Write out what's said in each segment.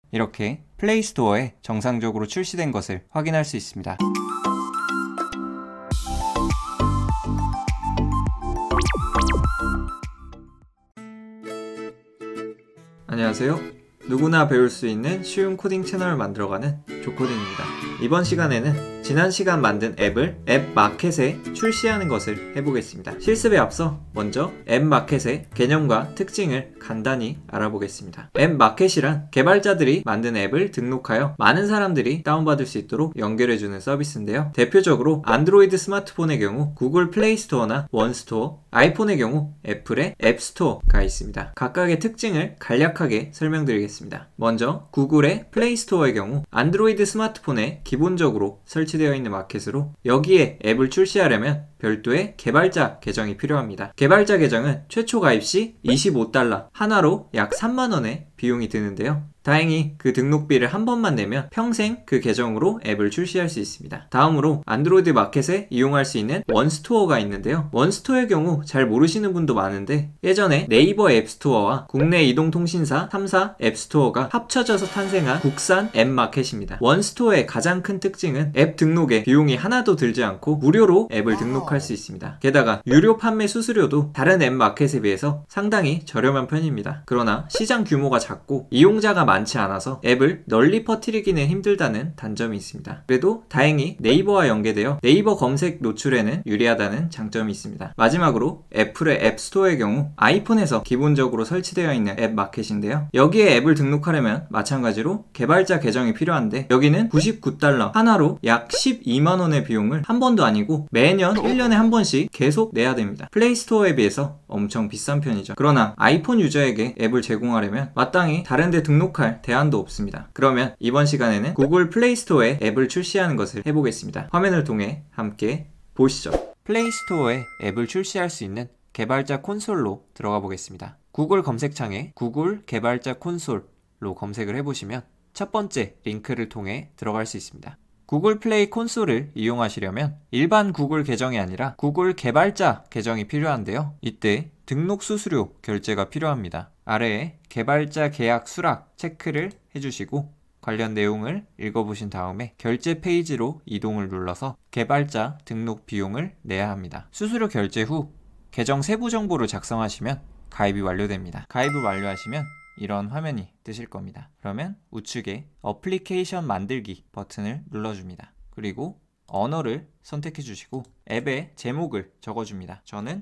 이렇게 플레이스토어에 정상적으로 출시된 것을 확인할 수 있습니다. 안녕하세요. 누구나 배울 수 있는 쉬운 코딩 채널을 만들어가는 조코딩입니다. 이번 시간에는 지난 시간 만든 앱을 앱 마켓에 출시하는 것을 해보겠습니다. 실습에 앞서 먼저 앱 마켓의 개념과 특징을 간단히 알아보겠습니다. 앱 마켓이란 개발자들이 만든 앱을 등록하여 많은 사람들이 다운받을 수 있도록 연결해주는 서비스인데요. 대표적으로 안드로이드 스마트폰의 경우 구글 플레이 스토어나 원스토어, 아이폰의 경우 애플의 앱스토어가 있습니다. 각각의 특징을 간략하게 설명드리겠습니다. 먼저 구글의 플레이 스토어의 경우 안드로이드 스마트폰에 기본적으로 설치되어 있는 마켓으로 여기에 앱을 출시하려면 별도의 개발자 계정이 필요합니다. 개발자 계정은 최초 가입 시 $25 하나로 약 3만원의 비용이 드는데요. 다행히 그 등록비를 한 번만 내면 평생 그 계정으로 앱을 출시할 수 있습니다. 다음으로 안드로이드 마켓에 이용할 수 있는 원스토어가 있는데요. 원스토어의 경우 잘 모르시는 분도 많은데 예전에 네이버 앱스토어와 국내 이동통신사 3사 앱스토어가 합쳐져서 탄생한 국산 앱 마켓입니다. 원스토어의 가장 큰 특징은 앱 등록에 비용이 하나도 들지 않고 무료로 앱을 등록할 수 있습니다. 게다가 유료 판매 수수료도 다른 앱 마켓에 비해서 상당히 저렴한 편입니다. 그러나 시장 규모가 작고 이용자가 많지 않아서 앱을 널리 퍼뜨리기는 힘들다는 단점이 있습니다. 그래도 다행히 네이버와 연계되어 네이버 검색 노출에는 유리하다는 장점이 있습니다. 마지막으로 애플의 앱스토어의 경우 아이폰에서 기본적으로 설치되어 있는 앱 마켓인데요. 여기에 앱을 등록하려면 마찬가지로 개발자 계정이 필요한데 여기는 $99 하나로 약 12만원의 비용을 한 번도 아니고 매년 1년에 한 번씩 계속 내야 됩니다. 플레이스토어에 비해서 엄청 비싼 편이죠. 그러나 아이폰 유저에게 앱을 제공하려면 마땅히 다른 데 등록할 대안도 없습니다. 그러면 이번 시간에는 구글 플레이스토어에 앱을 출시하는 것을 해보겠습니다. 화면을 통해 함께 보시죠. 플레이스토어에 앱을 출시할 수 있는 개발자 콘솔로 들어가 보겠습니다. 구글 검색창에 구글 개발자 콘솔로 검색을 해보시면 첫 번째 링크를 통해 들어갈 수 있습니다. 구글 플레이 콘솔을 이용하시려면 일반 구글 계정이 아니라 구글 개발자 계정이 필요한데요. 이때 등록 수수료 결제가 필요합니다. 아래에 개발자 계약 수락 체크를 해주시고 관련 내용을 읽어보신 다음에 결제 페이지로 이동을 눌러서 개발자 등록 비용을 내야 합니다. 수수료 결제 후 계정 세부 정보를 작성하시면 가입이 완료됩니다. 가입을 완료하시면 이런 화면이 뜨실 겁니다. 그러면 우측에 어플리케이션 만들기 버튼을 눌러줍니다. 그리고 언어를 선택해 주시고 앱의 제목을 적어줍니다. 저는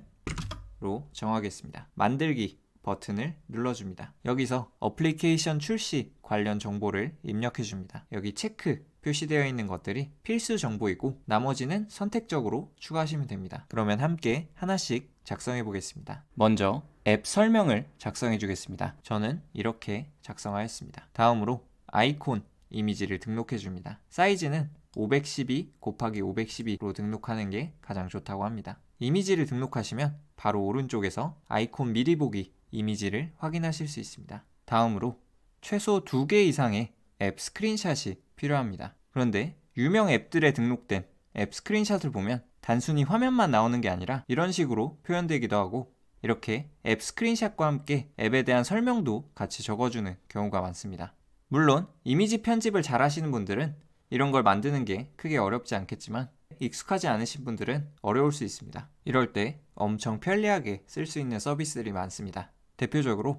로 정하겠습니다. 만들기 버튼을 눌러줍니다. 여기서 어플리케이션 출시 관련 정보를 입력해 줍니다. 여기 체크 표시되어 있는 것들이 필수 정보이고 나머지는 선택적으로 추가하시면 됩니다. 그러면 함께 하나씩 작성해 보겠습니다. 먼저 앱 설명을 작성해 주겠습니다. 저는 이렇게 작성하였습니다. 다음으로 아이콘 이미지를 등록해 줍니다. 사이즈는 512 곱하기 512로 등록하는 게 가장 좋다고 합니다. 이미지를 등록하시면 바로 오른쪽에서 아이콘 미리 보기 이미지를 확인하실 수 있습니다. 다음으로 최소 2개 이상의 앱 스크린샷이 필요합니다. 그런데 유명 앱들에 등록된 앱 스크린샷을 보면 단순히 화면만 나오는 게 아니라 이런 식으로 표현되기도 하고 이렇게 앱 스크린샷과 함께 앱에 대한 설명도 같이 적어주는 경우가 많습니다. 물론 이미지 편집을 잘 하시는 분들은 이런 걸 만드는 게 크게 어렵지 않겠지만 익숙하지 않으신 분들은 어려울 수 있습니다. 이럴 때 엄청 편리하게 쓸 수 있는 서비스들이 많습니다. 대표적으로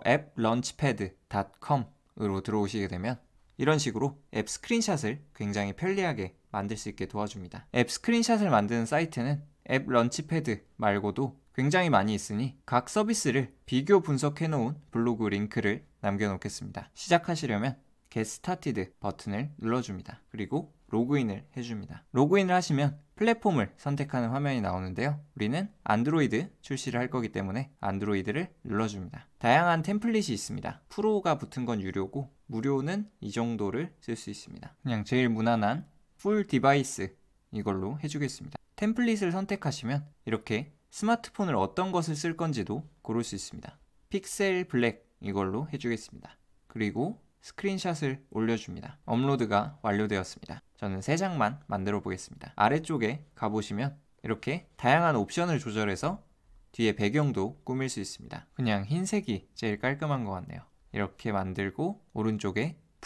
theapplaunchpad.com으로 들어오시게 되면 이런 식으로 앱 스크린샷을 굉장히 편리하게 만들 수 있게 도와줍니다. 앱 스크린샷을 만드는 사이트는 앱 런치패드 말고도 굉장히 많이 있으니 각 서비스를 비교 분석해 놓은 블로그 링크를 남겨놓겠습니다. 시작하시려면 Get Started 버튼을 눌러줍니다. 그리고 로그인을 해줍니다. 로그인을 하시면 플랫폼을 선택하는 화면이 나오는데요. 우리는 안드로이드 출시를 할 거기 때문에 안드로이드를 눌러줍니다. 다양한 템플릿이 있습니다. 프로가 붙은 건 유료고 무료는 이 정도를 쓸 수 있습니다. 그냥 제일 무난한 풀 디바이스 이걸로 해주겠습니다. 템플릿을 선택하시면 이렇게 스마트폰을 어떤 것을 쓸 건지도 고를 수 있습니다. 픽셀 블랙 이걸로 해주겠습니다. 그리고 스크린샷을 올려줍니다. 업로드가 완료되었습니다. 저는 3장만 만들어 보겠습니다. 아래쪽에 가보시면 이렇게 다양한 옵션을 조절해서 뒤에 배경도 꾸밀 수 있습니다. 그냥 흰색이 제일 깔끔한 것 같네요. 이렇게 만들고 오른쪽에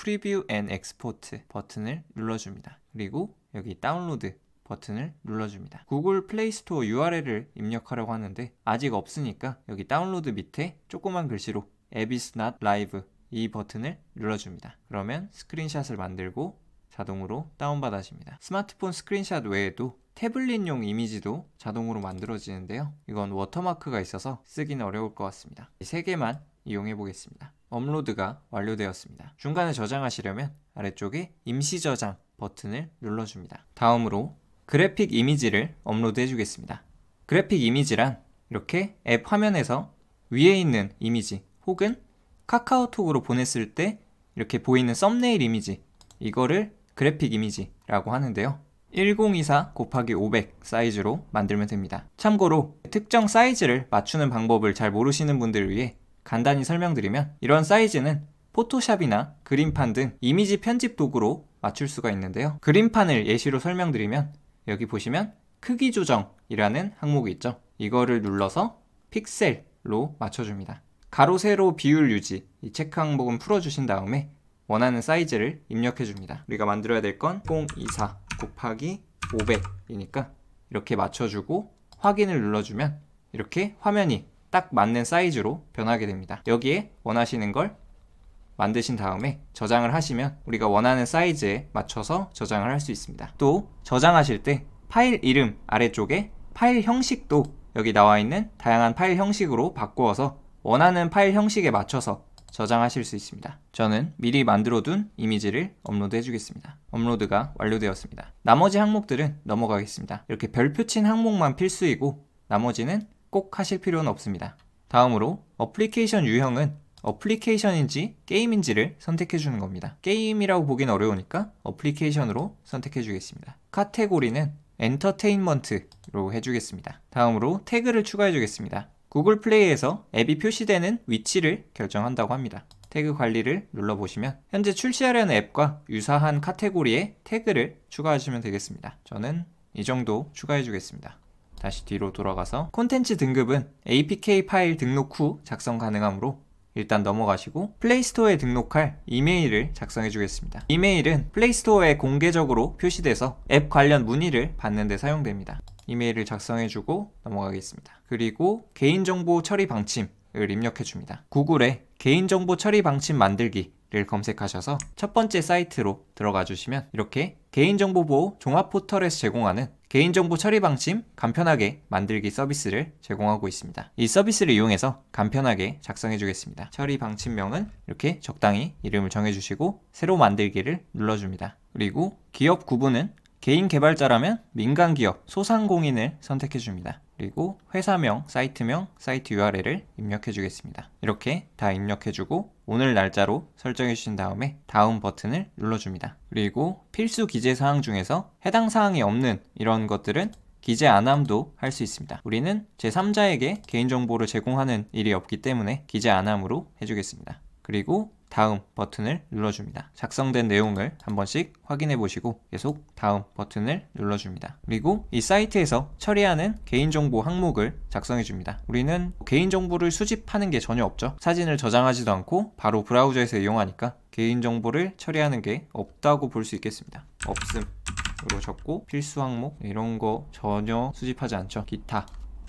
프리뷰 앤 엑스포트 버튼을 눌러줍니다. 그리고 여기 다운로드 버튼을 눌러줍니다. 구글 플레이 스토어 URL을 입력하려고 하는데 아직 없으니까 여기 다운로드 밑에 조그만 글씨로 App is not live 이 버튼을 눌러줍니다. 그러면 스크린샷을 만들고 자동으로 다운받아집니다. 스마트폰 스크린샷 외에도 태블릿용 이미지도 자동으로 만들어지는데요. 이건 워터마크가 있어서 쓰기는 어려울 것 같습니다. 이 세 개만 이용해 보겠습니다. 업로드가 완료되었습니다. 중간에 저장하시려면 아래쪽에 임시 저장 버튼을 눌러줍니다. 다음으로 그래픽 이미지를 업로드해 주겠습니다. 그래픽 이미지란 이렇게 앱 화면에서 위에 있는 이미지 혹은 카카오톡으로 보냈을 때 이렇게 보이는 썸네일 이미지, 이거를 그래픽 이미지라고 하는데요. 1024 곱하기 500 사이즈로 만들면 됩니다. 참고로 특정 사이즈를 맞추는 방법을 잘 모르시는 분들을 위해 간단히 설명드리면, 이런 사이즈는 포토샵이나 그림판 등 이미지 편집 도구로 맞출 수가 있는데요. 그림판을 예시로 설명드리면 여기 보시면 크기 조정이라는 항목이 있죠. 이거를 눌러서 픽셀로 맞춰줍니다. 가로 세로 비율 유지, 이 체크 항목은 풀어주신 다음에 원하는 사이즈를 입력해줍니다. 우리가 만들어야 될 건 1024 곱하기 500이니까 이렇게 맞춰주고 확인을 눌러주면 이렇게 화면이 딱 맞는 사이즈로 변하게 됩니다. 여기에 원하시는 걸 만드신 다음에 저장을 하시면 우리가 원하는 사이즈에 맞춰서 저장을 할 수 있습니다. 또 저장하실 때 파일 이름 아래쪽에 파일 형식도 여기 나와 있는 다양한 파일 형식으로 바꾸어서 원하는 파일 형식에 맞춰서 저장하실 수 있습니다. 저는 미리 만들어둔 이미지를 업로드 해주겠습니다. 업로드가 완료되었습니다. 나머지 항목들은 넘어가겠습니다. 이렇게 별표 친 항목만 필수이고 나머지는 꼭 하실 필요는 없습니다. 다음으로 어플리케이션 유형은 어플리케이션인지 게임인지를 선택해 주는 겁니다. 게임이라고 보긴 어려우니까 어플리케이션으로 선택해 주겠습니다. 카테고리는 엔터테인먼트로 해주겠습니다. 다음으로 태그를 추가해 주겠습니다. 구글 플레이에서 앱이 표시되는 위치를 결정한다고 합니다. 태그 관리를 눌러보시면 현재 출시하려는 앱과 유사한 카테고리에 태그를 추가하시면 되겠습니다. 저는 이 정도 추가해 주겠습니다. 다시 뒤로 돌아가서 콘텐츠 등급은 APK 파일 등록 후 작성 가능하므로 일단 넘어가시고 플레이스토어에 등록할 이메일을 작성해 주겠습니다. 이메일은 플레이스토어에 공개적으로 표시돼서 앱 관련 문의를 받는 데 사용됩니다. 이메일을 작성해 주고 넘어가겠습니다. 그리고 개인정보 처리 방침을 입력해 줍니다. 구글에 개인정보 처리 방침 만들기를 검색하셔서 첫 번째 사이트로 들어가 주시면 이렇게 개인정보 보호 종합 포털에서 제공하는 개인정보 처리 방침 간편하게 만들기 서비스를 제공하고 있습니다. 이 서비스를 이용해서 간편하게 작성해 주겠습니다. 처리 방침명은 이렇게 적당히 이름을 정해 주시고 새로 만들기를 눌러줍니다. 그리고 기업 구분은 개인 개발자라면 민간 기업, 소상공인을 선택해 줍니다. 그리고 회사명, 사이트명, 사이트 URL을 입력해 주겠습니다. 이렇게 다 입력해 주고 오늘 날짜로 설정해 주신 다음에 다음 버튼을 눌러줍니다. 그리고 필수 기재 사항 중에서 해당 사항이 없는 이런 것들은 기재 안함도 할 수 있습니다. 우리는 제3자에게 개인정보를 제공하는 일이 없기 때문에 기재 안함으로 해주겠습니다. 그리고 다음 버튼을 눌러줍니다. 작성된 내용을 한 번씩 확인해 보시고 계속 다음 버튼을 눌러줍니다. 그리고 이 사이트에서 처리하는 개인정보 항목을 작성해 줍니다. 우리는 개인정보를 수집하는 게 전혀 없죠. 사진을 저장하지도 않고 바로 브라우저에서 이용하니까 개인정보를 처리하는 게 없다고 볼 수 있겠습니다. 없음으로 적고 필수 항목 이런 거 전혀 수집하지 않죠. 기타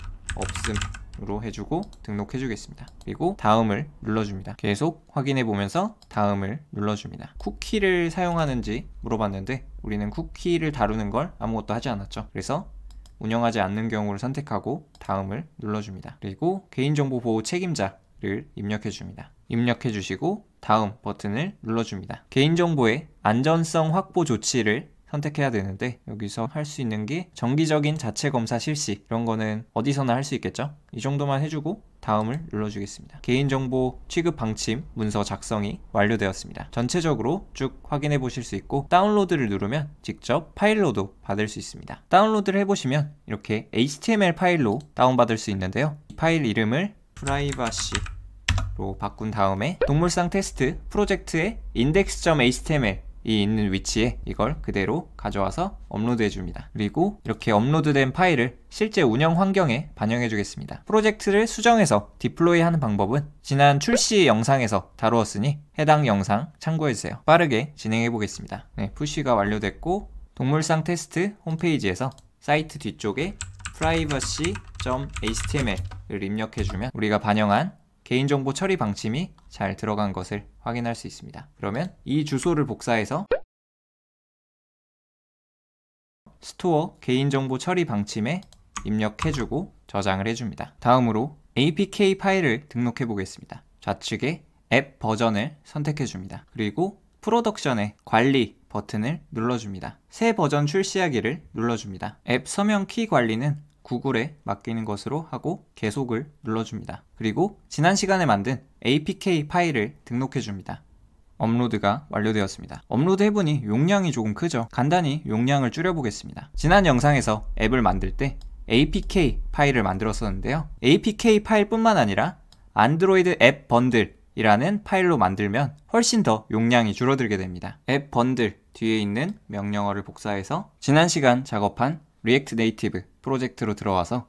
없음으로 해주고 등록해 주겠습니다. 그리고 다음을 눌러줍니다. 계속 확인해 보면서 다음을 눌러줍니다. 쿠키를 사용하는지 물어봤는데 우리는 쿠키를 다루는 걸 아무것도 하지 않았죠. 그래서 운영하지 않는 경우를 선택하고 다음을 눌러줍니다. 그리고 개인정보 보호 책임자를 입력해 줍니다. 입력해 주시고 다음 버튼을 눌러줍니다. 개인정보의 안전성 확보 조치를 선택해야 되는데 여기서 할 수 있는 게 정기적인 자체 검사 실시, 이런 거는 어디서나 할 수 있겠죠. 이 정도만 해주고 다음을 눌러주겠습니다. 개인정보 취급 방침 문서 작성이 완료되었습니다. 전체적으로 쭉 확인해 보실 수 있고 다운로드를 누르면 직접 파일로도 받을 수 있습니다. 다운로드를 해보시면 이렇게 HTML 파일로 다운받을 수 있는데요. 이 파일 이름을 프라이버시로 바꾼 다음에 동물상 테스트 프로젝트의 index.html 있는 위치에 이걸 그대로 가져와서 업로드 해줍니다. 그리고 이렇게 업로드된 파일을 실제 운영 환경에 반영해 주겠습니다. 프로젝트를 수정해서 디플로이 하는 방법은 지난 출시 영상에서 다루었으니 해당 영상 참고해주세요. 빠르게 진행해 보겠습니다. 네, 푸시가 완료됐고 동물상 테스트 홈페이지에서 사이트 뒤쪽에 privacy.html을 입력해주면 우리가 반영한 개인정보 처리 방침이 잘 들어간 것을 확인할 수 있습니다. 그러면 이 주소를 복사해서 스토어 개인정보 처리 방침에 입력해주고 저장을 해줍니다. 다음으로 APK 파일을 등록해 보겠습니다. 좌측에 앱 버전을 선택해줍니다. 그리고 프로덕션의 관리 버튼을 눌러줍니다. 새 버전 출시하기를 눌러줍니다. 앱 서명 키 관리는 구글에 맡기는 것으로 하고 계속을 눌러줍니다. 그리고 지난 시간에 만든 APK 파일을 등록해줍니다. 업로드가 완료되었습니다. 업로드 해보니 용량이 조금 크죠? 간단히 용량을 줄여보겠습니다. 지난 영상에서 앱을 만들 때 APK 파일을 만들었었는데요. APK 파일 뿐만 아니라 안드로이드 앱 번들 이라는 파일로 만들면 훨씬 더 용량이 줄어들게 됩니다. 앱 번들 뒤에 있는 명령어를 복사해서 지난 시간 작업한 리액트 네이티브 프로젝트로 들어와서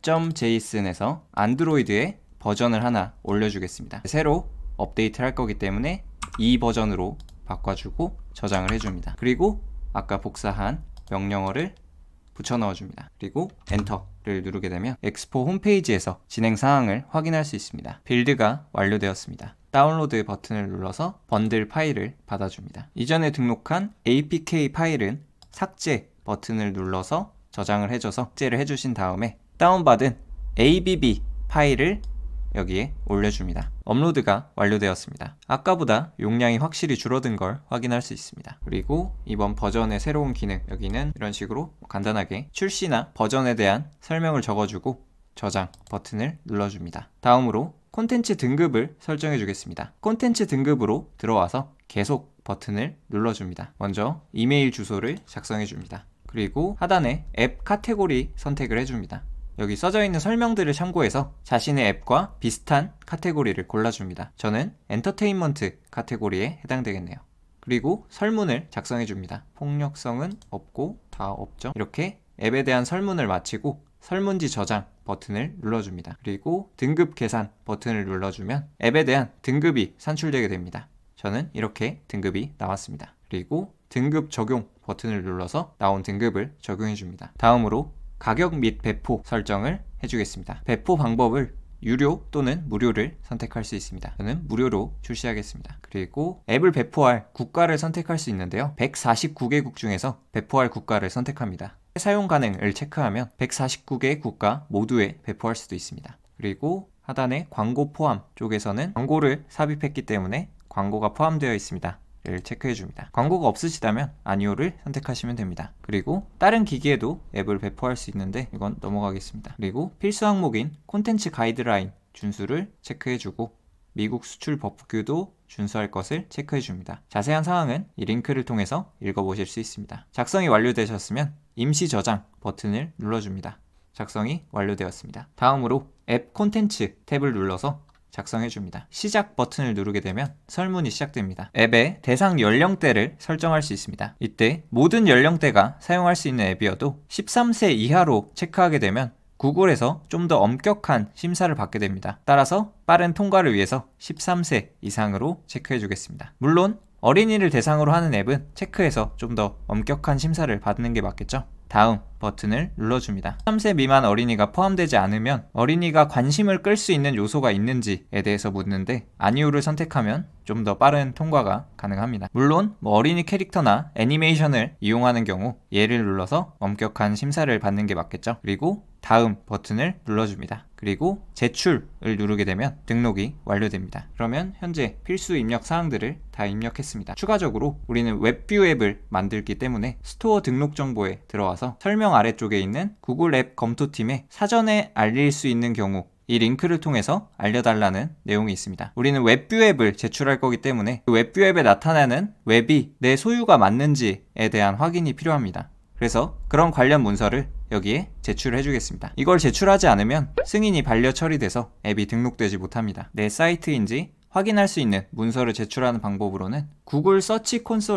app.json에서 안드로이드의 버전을 하나 올려주겠습니다. 새로 업데이트를 할 거기 때문에 이 버전으로 바꿔주고 저장을 해줍니다. 그리고 아까 복사한 명령어를 붙여 넣어줍니다. 그리고 엔터를 누르게 되면 엑스포 홈페이지에서 진행 사항을 확인할 수 있습니다. 빌드가 완료되었습니다. 다운로드 버튼을 눌러서 번들 파일을 받아줍니다. 이전에 등록한 APK 파일은 삭제 버튼을 눌러서 저장을 해줘서 삭제를 해주신 다음에 다운받은 ABB 파일을 여기에 올려줍니다. 업로드가 완료되었습니다. 아까보다 용량이 확실히 줄어든 걸 확인할 수 있습니다. 그리고 이번 버전의 새로운 기능, 여기는 이런 식으로 간단하게 출시나 버전에 대한 설명을 적어주고 저장 버튼을 눌러줍니다. 다음으로 콘텐츠 등급을 설정해 주겠습니다. 콘텐츠 등급으로 들어와서 계속 버튼을 눌러줍니다. 먼저 이메일 주소를 작성해 줍니다. 그리고 하단에 앱 카테고리 선택을 해줍니다. 여기 써져 있는 설명들을 참고해서 자신의 앱과 비슷한 카테고리를 골라줍니다. 저는 엔터테인먼트 카테고리에 해당되겠네요. 그리고 설문을 작성해 줍니다. 폭력성은 없고 다 없죠. 이렇게 앱에 대한 설문을 마치고 설문지 저장 버튼을 눌러줍니다. 그리고 등급 계산 버튼을 눌러주면 앱에 대한 등급이 산출되게 됩니다. 저는 이렇게 등급이 나왔습니다. 그리고 등급 적용 버튼을 눌러서 나온 등급을 적용해 줍니다. 다음으로 가격 및 배포 설정을 해주겠습니다. 배포 방법을 유료 또는 무료를 선택할 수 있습니다. 저는 무료로 출시하겠습니다. 그리고 앱을 배포할 국가를 선택할 수 있는데요. 149개국 중에서 배포할 국가를 선택합니다. 사용 가능을 체크하면 149개 국가 모두에 배포할 수도 있습니다. 그리고 하단에 광고 포함 쪽에서는 광고를 삽입했기 때문에 광고가 포함되어 있습니다 를 체크해 줍니다. 광고가 없으시다면 아니오를 선택하시면 됩니다. 그리고 다른 기기에도 앱을 배포할 수 있는데 이건 넘어가겠습니다. 그리고 필수 항목인 콘텐츠 가이드라인 준수를 체크해 주고 미국 수출 법규도 준수할 것을 체크해 줍니다. 자세한 사항은 이 링크를 통해서 읽어보실 수 있습니다. 작성이 완료되셨으면 임시 저장 버튼을 눌러줍니다. 작성이 완료되었습니다. 다음으로 앱 콘텐츠 탭을 눌러서 작성해줍니다. 시작 버튼을 누르게 되면 설문이 시작됩니다. 앱의 대상 연령대를 설정할 수 있습니다. 이때 모든 연령대가 사용할 수 있는 앱이어도 13세 이하로 체크하게 되면 구글에서 좀 더 엄격한 심사를 받게 됩니다. 따라서 빠른 통과를 위해서 13세 이상으로 체크해 주겠습니다. 물론 어린이를 대상으로 하는 앱은 체크해서 좀 더 엄격한 심사를 받는 게 맞겠죠? 다음 버튼을 눌러줍니다. 13세 미만 어린이가 포함되지 않으면 어린이가 관심을 끌 수 있는 요소가 있는지에 대해서 묻는데 아니오를 선택하면 좀 더 빠른 통과가 가능합니다. 물론 어린이 캐릭터나 애니메이션을 이용하는 경우 얘를 눌러서 엄격한 심사를 받는 게 맞겠죠. 그리고 다음 버튼을 눌러줍니다. 그리고 제출을 누르게 되면 등록이 완료됩니다. 그러면 현재 필수 입력 사항들을 다 입력했습니다. 추가적으로 우리는 웹뷰 앱을 만들기 때문에 스토어 등록 정보에 들어와서 설명 아래쪽에 있는 구글 앱 검토팀에 사전에 알릴 수 있는 경우 이 링크를 통해서 알려달라는 내용이 있습니다. 우리는 웹뷰 앱을 제출할 거기 때문에 웹뷰 앱에 나타나는 웹이 내 소유가 맞는지에 대한 확인이 필요합니다. 그래서 그런 관련 문서를 여기에 제출해 주겠습니다. 이걸 제출하지 않으면 승인이 반려 처리돼서 앱이 등록되지 못합니다. 내 사이트인지 확인할 수 있는 문서를 제출하는 방법으로는 구글 서치 콘솔에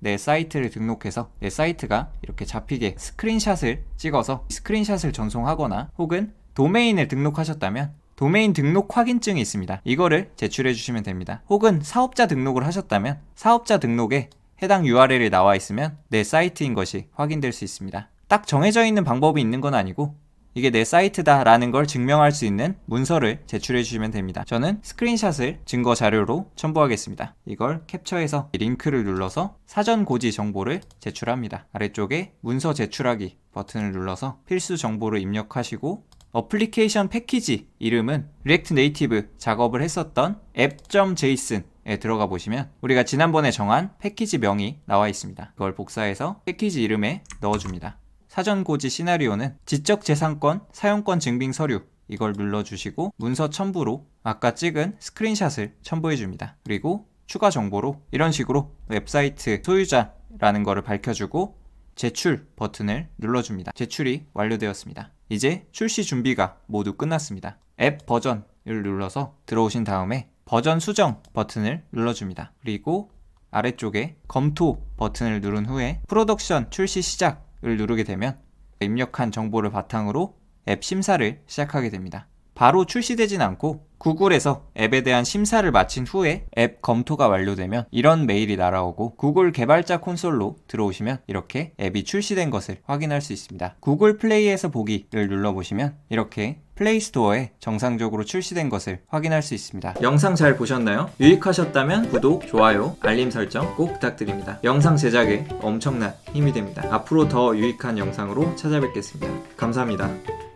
내 사이트를 등록해서 내 사이트가 이렇게 잡히게 스크린샷을 찍어서 스크린샷을 전송하거나 혹은 도메인을 등록하셨다면 도메인 등록 확인증이 있습니다. 이거를 제출해 주시면 됩니다. 혹은 사업자 등록을 하셨다면 사업자 등록에 해당 URL이 나와 있으면 내 사이트인 것이 확인될 수 있습니다. 딱 정해져 있는 방법이 있는 건 아니고 이게 내 사이트다 라는 걸 증명할 수 있는 문서를 제출해 주시면 됩니다. 저는 스크린샷을 증거 자료로 첨부하겠습니다. 이걸 캡처해서 링크를 눌러서 사전 고지 정보를 제출합니다. 아래쪽에 문서 제출하기 버튼을 눌러서 필수 정보를 입력하시고 어플리케이션 패키지 이름은 리액트 네이티브 작업을 했었던 app.json에 들어가 보시면 우리가 지난번에 정한 패키지 명이 나와 있습니다. 그걸 복사해서 패키지 이름에 넣어줍니다. 사전 고지 시나리오는 지적재산권 사용권 증빙 서류 이걸 눌러주시고 문서 첨부로 아까 찍은 스크린샷을 첨부해줍니다. 그리고 추가 정보로 이런 식으로 웹사이트 소유자라는 거를 밝혀주고 제출 버튼을 눌러줍니다. 제출이 완료되었습니다. 이제 출시 준비가 모두 끝났습니다. 앱 버전을 눌러서 들어오신 다음에 버전 수정 버튼을 눌러줍니다. 그리고 아래쪽에 검토 버튼을 누른 후에 프로덕션 출시 시작을 누르게 되면 입력한 정보를 바탕으로 앱 심사를 시작하게 됩니다. 바로 출시되진 않고 구글에서 앱에 대한 심사를 마친 후에 앱 검토가 완료되면 이런 메일이 날아오고 구글 개발자 콘솔로 들어오시면 이렇게 앱이 출시된 것을 확인할 수 있습니다. 구글 플레이에서 보기를 눌러보시면 이렇게 플레이 스토어에 정상적으로 출시된 것을 확인할 수 있습니다. 영상 잘 보셨나요? 유익하셨다면 구독, 좋아요, 알림 설정 꼭 부탁드립니다. 영상 제작에 엄청난 힘이 됩니다. 앞으로 더 유익한 영상으로 찾아뵙겠습니다. 감사합니다.